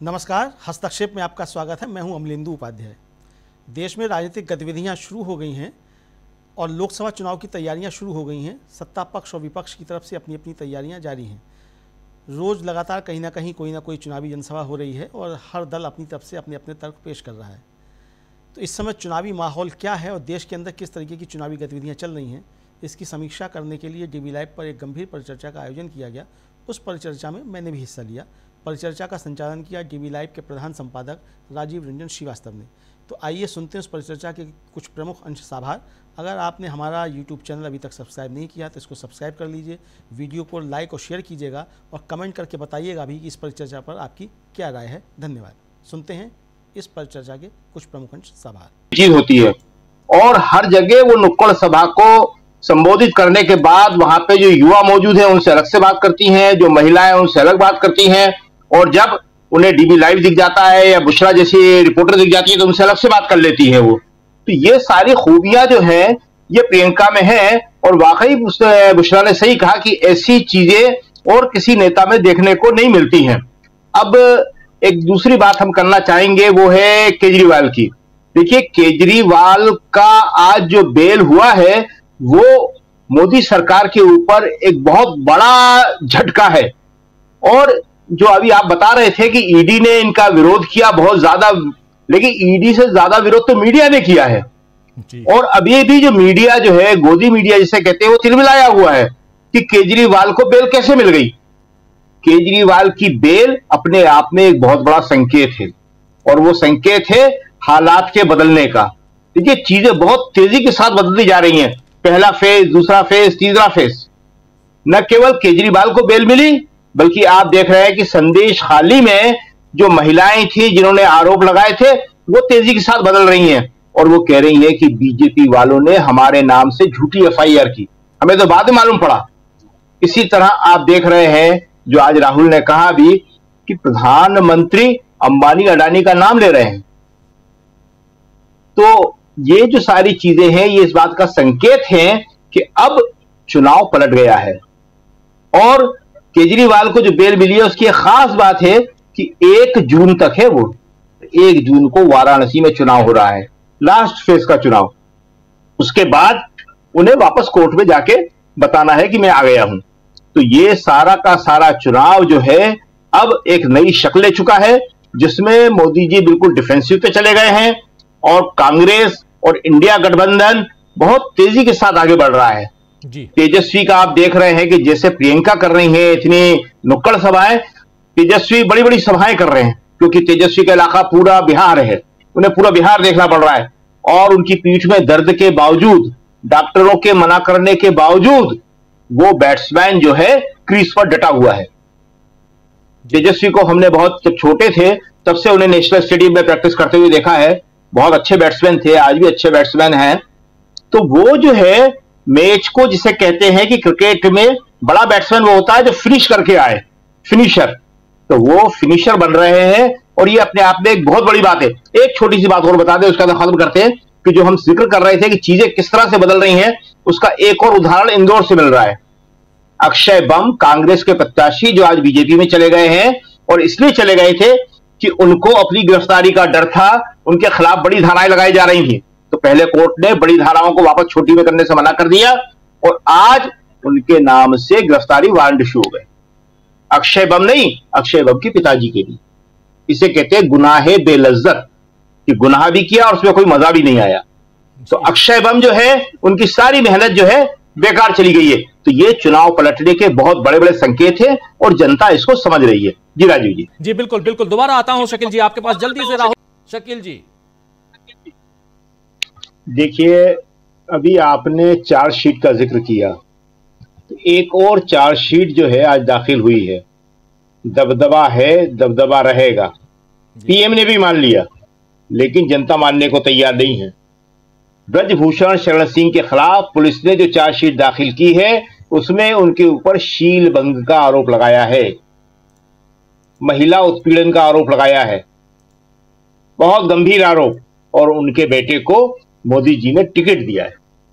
नमस्कार, हस्तक्षेप में आपका स्वागत है। मैं हूं अमलेंदु उपाध्याय। देश में राजनीतिक गतिविधियां शुरू हो गई हैं और लोकसभा चुनाव की तैयारियां शुरू हो गई हैं। सत्ता पक्ष और विपक्ष की तरफ से अपनी अपनी तैयारियां जारी हैं। रोज़ लगातार कहीं ना कोई चुनावी जनसभा हो रही है और हर दल अपनी तरफ से अपने अपने तर्क पेश कर रहा है। तो इस समय चुनावी माहौल क्या है और देश के अंदर किस तरीके की चुनावी गतिविधियाँ चल रही हैं, इसकी समीक्षा करने के लिए डीवी लाइव पर एक गंभीर परिचर्चा का आयोजन किया गया। उस परिचर्चा में मैंने भी हिस्सा लिया। परिचर्चा का संचालन किया डीवी लाइव के प्रधान संपादक राजीव रंजन श्रीवास्तव ने। तो आइए सुनते हैं उस परिचर्चा के कुछ प्रमुख अंश साभार। अगर आपने हमारा यूट्यूब चैनल अभी तक सब्सक्राइब नहीं किया तो इसको सब्सक्राइब कर लीजिए, वीडियो को लाइक और शेयर कीजिएगा और कमेंट करके बताइएगा भी कि इस परिचर्चा पर आपकी क्या राय है। धन्यवाद। सुनते हैं इस परिचर्चा के कुछ प्रमुख अंश साभार। चीज होती है और हर जगह वो नुक्कड़ सभा को संबोधित करने के बाद वहां पे जो युवा मौजूद हैं उनसे अलग से बात करती हैं, जो महिलाएं उनसे अलग बात करती हैं, और जब उन्हें डीबी लाइव दिख जाता है या बुशरा जैसी रिपोर्टर दिख जाती है तो उनसे अलग से बात कर लेती है वो। तो ये सारी खूबियां जो हैं ये प्रियंका में है और वाकई बुशरा ने सही कहा कि ऐसी चीजें और किसी नेता में देखने को नहीं मिलती हैं। अब एक दूसरी बात हम करना चाहेंगे वो है केजरीवाल की। देखिए, केजरीवाल का आज जो बेल हुआ है वो मोदी सरकार के ऊपर एक बहुत बड़ा झटका है। और जो अभी आप बता रहे थे कि ईडी ने इनका विरोध किया बहुत ज्यादा, लेकिन ईडी से ज्यादा विरोध तो मीडिया ने किया है। और अभी भी जो मीडिया जो है, गोदी मीडिया जिसे कहते हैं, वो तिलमिलाया हुआ है कि केजरीवाल को बेल कैसे मिल गई। केजरीवाल की बेल अपने आप में एक बहुत बड़ा संकेत है और वो संकेत है हालात के बदलने का। देखिए, चीजें बहुत तेजी के साथ बदलती जा रही हैं। पहला फेज, दूसरा फेज, तीसरा फेज। न केवल केजरीवाल को बेल मिली बल्कि आप देख रहे हैं कि संदेश खाली में जो महिलाएं थी जिन्होंने आरोप लगाए थे वो तेजी के साथ बदल रही हैं और वो कह रही हैं कि बीजेपी वालों ने हमारे नाम से झूठी एफआईआर की, हमें तो बाद में मालूम पड़ा। इसी तरह आप देख रहे हैं जो आज राहुल ने कहा भी कि प्रधानमंत्री अंबानी अडानी का नाम ले रहे हैं। तो ये जो सारी चीजें हैं ये इस बात का संकेत है कि अब चुनाव पलट गया है। और केजरीवाल को जो बेल मिली है उसकी एक खास बात है कि 1 जून तक है वो। 1 जून को वाराणसी में चुनाव हो रहा है, लास्ट फेज का चुनाव। उसके बाद उन्हें वापस कोर्ट में जाके बताना है कि मैं आ गया हूं। तो ये सारा का सारा चुनाव जो है अब एक नई शक्ल ले चुका है जिसमें मोदी जी बिल्कुल डिफेंसिव पे चले गए हैं और कांग्रेस और इंडिया गठबंधन बहुत तेजी के साथ आगे बढ़ रहा है जी। तेजस्वी का आप देख रहे हैं कि जैसे प्रियंका कर रही हैं इतनी नुक्कड़ सभाएं, तेजस्वी बड़ी बड़ी सभाएं कर रहे हैं क्योंकि तेजस्वी का इलाका पूरा बिहार है, उन्हें पूरा बिहार देखना पड़ रहा है। और उनकी पीठ में दर्द के बावजूद, डॉक्टरों के मना करने के बावजूद वो बैट्समैन जो है क्रीज पर डटा हुआ है। तेजस्वी को हमने बहुत जब छोटे थे तब से उन्हें नेशनल स्टेडियम में प्रैक्टिस करते हुए देखा है। बहुत अच्छे बैट्समैन थे, आज भी अच्छे बैट्समैन हैं। तो वो जो है मैच को जिसे कहते हैं कि क्रिकेट में बड़ा बैट्समैन वो होता है जो फिनिश करके आए, फिनिशर। तो वो फिनिशर बन रहे हैं और ये अपने आप में एक बहुत बड़ी बात है। एक छोटी सी बात और बता दें उसका खत्म करते हैं कि जो हम जिक्र कर रहे थे कि चीजें किस तरह से बदल रही हैं उसका एक और उदाहरण इंदौर से मिल रहा है। अक्षय बम कांग्रेस के प्रत्याशी जो आज बीजेपी में चले गए हैं और इसलिए चले गए थे कि उनको अपनी गिरफ्तारी का डर था, उनके खिलाफ बड़ी धाराएं लगाई जा रही थी। तो पहले कोर्ट ने बड़ी धाराओं को वापस छोटी में करने से मना कर दिया और आज उनके नाम से गिरफ्तारी वारंट इशू हो गए। अक्षय बम नहीं, अक्षय बम के पिताजी के लिए। इसे कहते हैं गुनाहे बेलज्जत, कि गुनाह भी किया और उसमें कोई मजा भी नहीं आया। तो अक्षय बम जो है उनकी सारी मेहनत जो है बेकार चली गई है। तो ये चुनाव पलटने के बहुत बड़े बड़े संकेत हैं और जनता इसको समझ रही है। जी राजीव जी। जी बिल्कुल बिल्कुल। दोबारा आता हूं शकील जी आपके पास जल्दी से। राहुल, शकील जी। देखिए, अभी आपने चार्जशीट का जिक्र किया, तो एक और चार्जशीट जो है आज दाखिल हुई है। दबदबा है, दबदबा रहेगा। पीएम ने भी मान लिया लेकिन जनता मानने को तैयार नहीं है। ब्रजभूषण शरण सिंह के खिलाफ पुलिस ने जो चार्जशीट दाखिल की है उसमें उनके ऊपर शील भंग का आरोप लगाया है, महिला उत्पीड़न का आरोप लगाया है, बहुत गंभीर आरोप। और उनके बेटे को मोदी जी ने टिकट दिया है।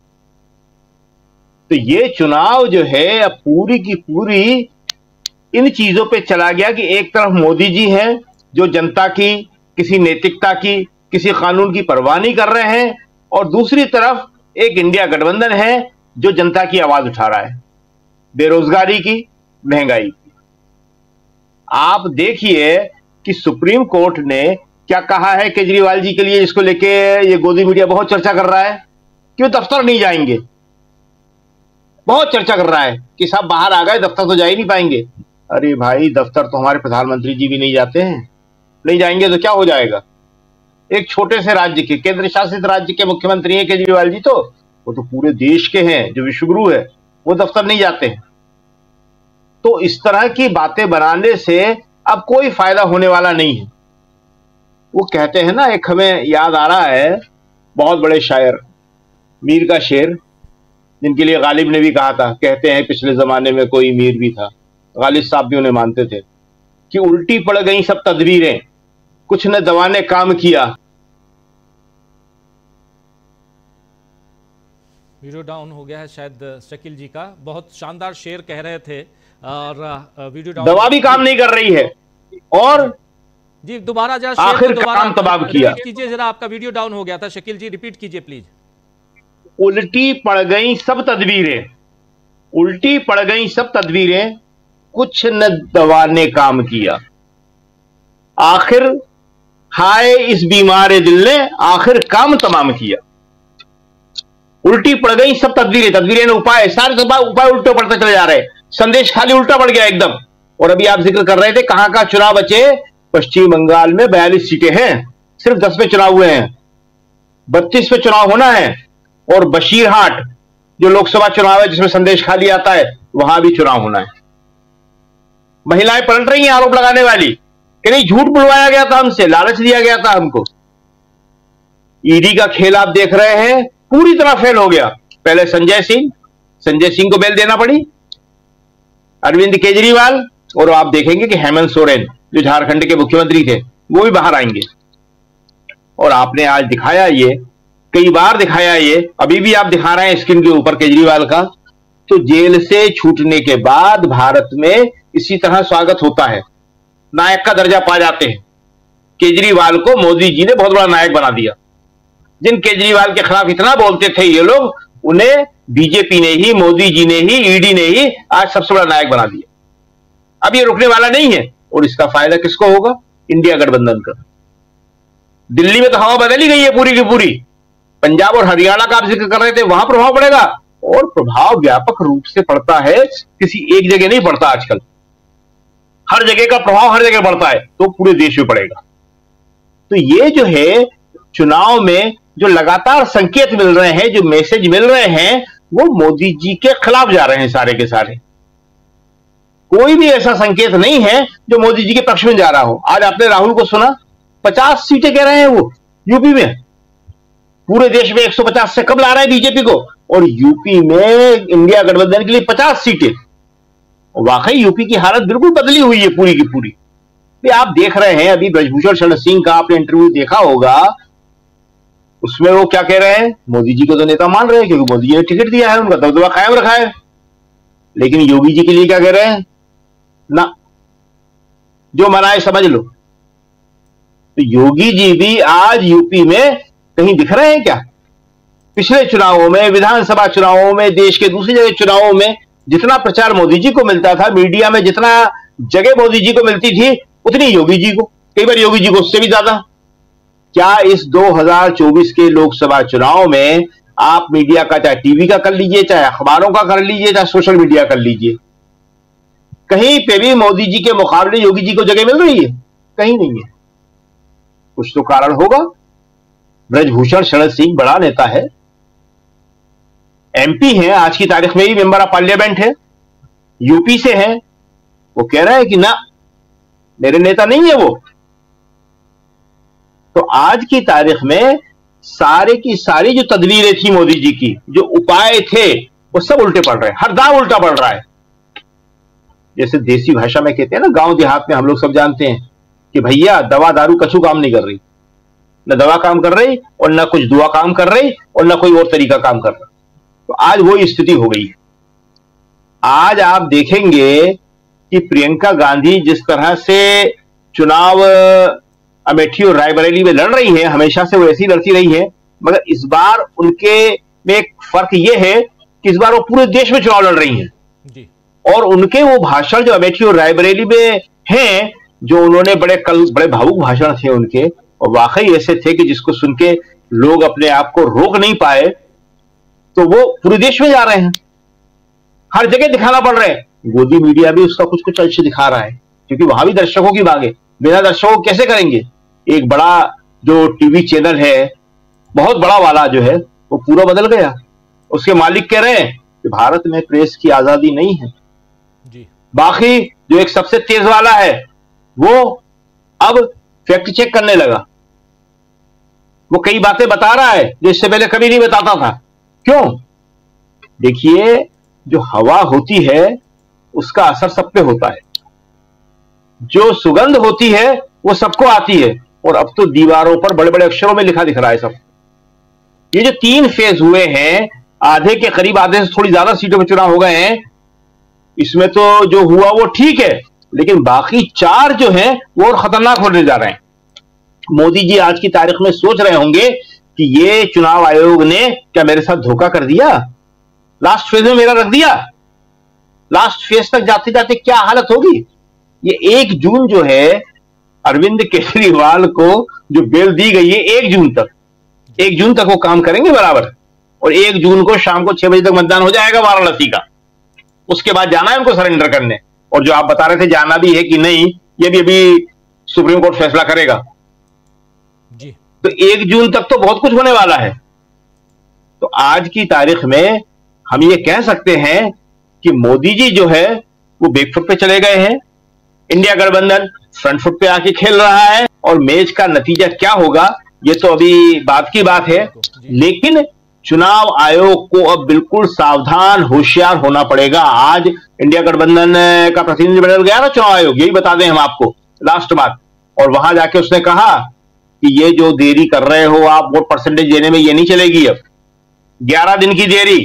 तो ये चुनाव जो है अब पूरी की पूरी इन चीजों पे चला गया कि एक तरफ मोदी जी हैं जो जनता की किसी नैतिकता की, किसी कानून की परवाह नहीं कर रहे हैं, और दूसरी तरफ एक इंडिया गठबंधन है जो जनता की आवाज उठा रहा है, बेरोजगारी की, महंगाई की। आप देखिए कि सुप्रीम कोर्ट ने क्या कहा है केजरीवाल जी के लिए, जिसको लेके ये गोदी मीडिया बहुत चर्चा कर रहा है कि वो दफ्तर नहीं जाएंगे। बहुत चर्चा कर रहा है कि साहब बाहर आ गए, दफ्तर तो जा ही नहीं पाएंगे। अरे भाई, दफ्तर तो हमारे प्रधानमंत्री जी भी नहीं जाते हैं, नहीं जाएंगे तो क्या हो जाएगा। एक छोटे से राज्य के, केंद्र शासित राज्य के मुख्यमंत्री हैं केजरीवाल जी, तो वो तो पूरे देश के हैं, जो विश्वगुरु है, वो दफ्तर नहीं जाते हैं। तो इस तरह की बातें बनाने से अब कोई फायदा होने वाला नहीं है। वो कहते हैं ना, एक हमें याद आ रहा है बहुत बड़े शायर मीर का शेर, जिनके लिए गालिब ने भी कहा था, कहते हैं पिछले जमाने में कोई मीर भी था, गालिब साहब भी उन्हें मानते थे, कि उल्टी पड़ गई सब तदबीरें, कुछ न दवा ने काम किया। वीडियो डाउन हो गया है शायद शकील जी का। बहुत शानदार शेर कह रहे थे और वीडियो डाउन, दवा भी काम नहीं कर रही है, और जी दोबारा जरा आखिर काम तबाह किया। कीजिए जरा, आपका वीडियो डाउन हो गया था शकील जी, रिपीट कीजिए प्लीज। उल्टी पड़ गई सब तदबीरें, उल्टी पड़ गई सब तदबीरें, कुछ न दवा ने काम किया। आखिर हाय इस बीमार दिल ने आखिर काम तमाम किया। उल्टी पड़ गई सब तदबीरें, तदबीरें ने उपाय, सारे उपाय उल्टे पड़ते चले जा रहे, संदेश खाली उल्टा पड़ गया एकदम। और अभी आप जिक्र कर रहे थे कहां का चुनाव बचे, पश्चिम बंगाल में 42 सीटें हैं, सिर्फ 10 पे चुनाव हुए हैं, 32 पे चुनाव होना है। और बशीरहाट जो लोकसभा चुनाव है जिसमें संदेश खाली आता है, वहां भी चुनाव होना है। महिलाएं पलट रही हैं आरोप लगाने वाली कि नहीं, झूठ बुलवाया गया था हमसे, लालच दिया गया था हमको। ईडी का खेल आप देख रहे हैं, पूरी तरह फेल हो गया। पहले संजय सिंह को बेल देना पड़ी, अरविंद केजरीवाल, और आप देखेंगे कि हेमंत सोरेन जो झारखंड के मुख्यमंत्री थे वो भी बाहर आएंगे। और आपने आज दिखाया ये, कई बार दिखाया ये, अभी भी आप दिखा रहे हैं स्क्रीन के ऊपर केजरीवाल का। तो जेल से छूटने के बाद भारत में इसी तरह स्वागत होता है, नायक का दर्जा पा जाते हैं। केजरीवाल को मोदी जी ने बहुत बड़ा नायक बना दिया। जिन केजरीवाल के खिलाफ इतना बोलते थे ये लोग, उन्हें बीजेपी ने ही, मोदी जी ने ही, ईडी ने ही आज सबसे बड़ा नायक बना दिया। अब ये रुकने वाला नहीं है, और इसका फायदा किसको होगा, इंडिया गठबंधन का। दिल्ली में तो हवा बदल ही गई है पूरी की पूरी। पंजाब और हरियाणा का आप जिक्र कर रहे थे, वहां प्रभाव पड़ेगा, और प्रभाव व्यापक रूप से पड़ता है, किसी एक जगह नहीं पड़ता आजकल। हर जगह का प्रभाव हर जगह पड़ता है, तो पूरे देश में पड़ेगा। तो ये जो है चुनाव में जो लगातार संकेत मिल रहे हैं, जो मैसेज मिल रहे हैं, वो मोदी जी के खिलाफ जा रहे हैं सारे के सारे। कोई भी ऐसा संकेत नहीं है जो मोदी जी के पक्ष में जा रहा हो। आज आपने राहुल को सुना, 50 सीटें कह रहे हैं वो यूपी में। पूरे देश में 150 से कम ला रहे हैं बीजेपी को, और यूपी में इंडिया गठबंधन के लिए 50 सीटें। वाकई यूपी की हालत बिल्कुल बदली हुई है पूरी की पूरी। आप देख रहे हैं अभी ब्रजभूषण शरण सिंह का आपने इंटरव्यू देखा होगा, उसमें वो क्या कह रहे हैं, मोदी जी को तो नेता मान रहे हैं क्योंकि मोदी जी ने टिकट दिया है, उनका दबदबा कायम रखा है। लेकिन योगी जी के लिए क्या कह रहे हैं, ना जो मनाए समझ लो। तो योगी जी भी आज यूपी में कहीं दिख रहे हैं क्या? पिछले चुनावों में, विधानसभा चुनावों में, देश के दूसरी जगह चुनावों में जितना प्रचार मोदी जी को मिलता था, मीडिया में जितना जगह मोदी जी को मिलती थी, उतनी योगी जी को, कई बार योगी जी को उससे भी ज्यादा। क्या इस 2024 के लोकसभा चुनाव में आप मीडिया का, चाहे टीवी का कर लीजिए, चाहे अखबारों का कर लीजिए, चाहे सोशल मीडिया कर लीजिए, कहीं पे भी मोदी जी के मुकाबले योगी जी को जगह मिल रही है? कहीं नहीं है। कुछ तो कारण होगा। ब्रजभूषण शरण सिंह बड़ा नेता है, एमपी है, आज की तारीख में ही मेंबर ऑफ पार्लियामेंट है, यूपी से है। वो कह रहा है कि ना, मेरे नेता नहीं है वो। तो आज की तारीख में सारे की सारी जो तदबीरें थी मोदी जी की, जो उपाय थे, वो सब उल्टे पड़ रहे हैं, हर दाव उल्टा पड़ रहा है। जैसे देसी भाषा में कहते हैं ना, गांव देहात में हम लोग सब जानते हैं कि भैया दवा दारू कछु काम नहीं कर रही, न दवा काम कर रही और न कुछ दुआ काम कर रही और न कोई और तरीका काम कर रहा। तो आज वो स्थिति हो गई है। आज आप देखेंगे कि प्रियंका गांधी जिस तरह से चुनाव अमेठी और रायबरेली में लड़ रही हैं, हमेशा से वो ऐसी लड़ती रही हैं, मगर इस बार उनके में एक फर्क ये है कि इस बार वो पूरे देश में चुनाव लड़ रही हैं जी। और उनके वो भाषण जो अमेठी और रायबरेली में हैं, जो उन्होंने बड़े भावुक भाषण थे उनके, और वाकई ऐसे थे कि जिसको सुन के लोग अपने आप को रोक नहीं पाए, तो वो पूरे देश में जा रहे हैं, हर जगह दिखाना पड़ रहे हैं। गोदी मीडिया भी उसका कुछ कुछ अंश दिखा रहा है, क्योंकि वहां भी दर्शकों की मांग है, बिना दर्शकों कैसे करेंगे। एक बड़ा जो टीवी चैनल है, बहुत बड़ा वाला जो है, वो पूरा बदल गया। उसके मालिक कह रहे हैं कि भारत में प्रेस की आजादी नहीं है जी। बाकी जो एक सबसे तेज वाला है वो अब फैक्ट चेक करने लगा, वो कई बातें बता रहा है जो इससे पहले कभी नहीं बताता था। क्यों? देखिए, जो हवा होती है उसका असर सब पे होता है, जो सुगंध होती है वो सबको आती है, और अब तो दीवारों पर बड़े बड़े अक्षरों में लिखा दिख रहा है सब। ये जो 3 फेज हुए हैं, आधे के करीब, आधे से थोड़ी ज्यादा सीटों में चुनाव हो गए हैं, इसमें तो जो हुआ वो ठीक है, लेकिन बाकी 4 जो हैं वो और खतरनाक होने जा रहे हैं। मोदी जी आज की तारीख में सोच रहे होंगे कि ये चुनाव आयोग ने क्या मेरे साथ धोखा कर दिया, लास्ट फेज में मेरा रख दिया, लास्ट फेज तक जाते जाते क्या हालत होगी। ये 1 जून जो है, अरविंद केजरीवाल को जो बेल दी गई है 1 जून तक वो काम करेंगे बराबर, और 1 जून को शाम को 6 बजे तक मतदान हो जाएगा वाराणसी का। उसके बाद जाना है उनको सरेंडर करने, और जो आप बता रहे थे जाना भी है कि नहीं, ये भी अभी सुप्रीम कोर्ट फैसला करेगा जी। तो 1 जून तक तो बहुत कुछ होने वाला है। तो आज की तारीख में हम ये कह सकते हैं कि मोदी जी जो है वो बैकफुट पे चले गए हैं, इंडिया गठबंधन फ्रंट फुट पे आके खेल रहा है, और मैच का नतीजा क्या होगा ये तो अभी बात की बात है। लेकिन चुनाव आयोग को अब बिल्कुल सावधान होशियार होना पड़ेगा। आज इंडिया गठबंधन का प्रतिनिधि बदल गया ना चुनाव आयोग, यही बता दें हम आपको लास्ट बात, और वहां जाके उसने कहा कि ये जो देरी कर रहे हो आप वोट परसेंटेज देने में, ये नहीं चलेगी। अब 11 दिन की देरी,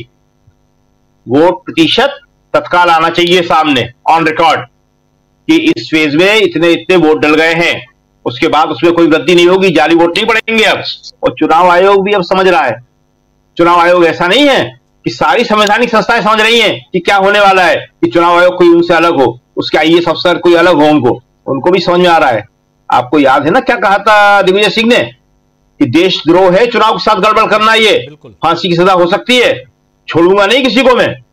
वोट प्रतिशत तत्काल आना चाहिए सामने ऑन रिकॉर्ड कि इस फेज में इतने इतने वोट डल गए हैं, उसके बाद उसमें कोई वृद्धि नहीं होगी, जाली वोट नहीं पड़ेंगे अब। और चुनाव आयोग भी अब समझ रहा है, चुनाव आयोग ऐसा नहीं है कि सारी संवैधानिक संस्थाएं समझ रही हैं कि क्या होने वाला है, कि चुनाव आयोग कोई उनसे अलग हो, उसके आईएएस अफसर कोई अलग हो, उनको भी समझ में आ रहा है। आपको याद है ना क्या कहा था दिग्विजय सिंह ने कि देशद्रोह है चुनाव के साथ गड़बड़ करना, ये फांसी की सजा हो सकती है, छोड़ूंगा नहीं किसी को मैं।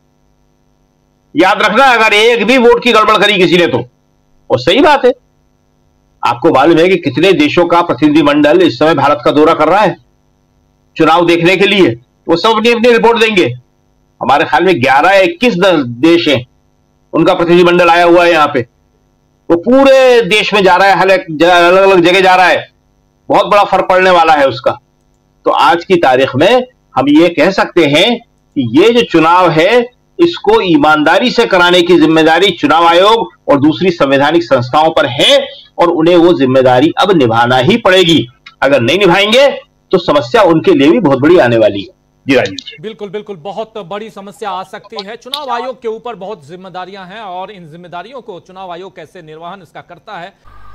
याद रखना अगर एक भी वोट की गड़बड़ करी किसी ने तो। और सही बात है, आपको मालूम है कि कितने देशों का प्रतिनिधिमंडल इस समय भारत का दौरा कर रहा है चुनाव देखने के लिए, वो सब अपनी अपनी रिपोर्ट देंगे। हमारे ख्याल में 11 या 21 देश हैं उनका प्रतिनिधिमंडल आया हुआ है यहाँ पे, वो पूरे देश में जा रहा है, अलग अलग जगह जा रहा है, बहुत बड़ा फर्क पड़ने वाला है उसका। तो आज की तारीख में हम ये कह सकते हैं कि ये जो चुनाव है इसको ईमानदारी से कराने की जिम्मेदारी चुनाव आयोग और दूसरी संवैधानिक संस्थाओं पर है, और उन्हें वो जिम्मेदारी अब निभाना ही पड़ेगी। अगर नहीं निभाएंगे तो समस्या उनके लिए भी बहुत बड़ी आने वाली है। जी राजीव जी, बिल्कुल बिल्कुल, बहुत बड़ी समस्या आ सकती है। चुनाव आयोग के ऊपर बहुत जिम्मेदारियां हैं, और इन जिम्मेदारियों को चुनाव आयोग कैसे निर्वहन इसका करता है।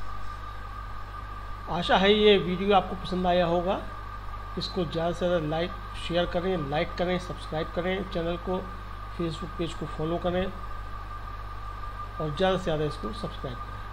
आशा है ये वीडियो आपको पसंद आया होगा। इसको ज़्यादा से ज़्यादा शेयर करें, लाइक करें, सब्सक्राइब करें चैनल को, फेसबुक पेज को फॉलो करें, और ज़्यादा से ज़्यादा इसको सब्सक्राइब करें।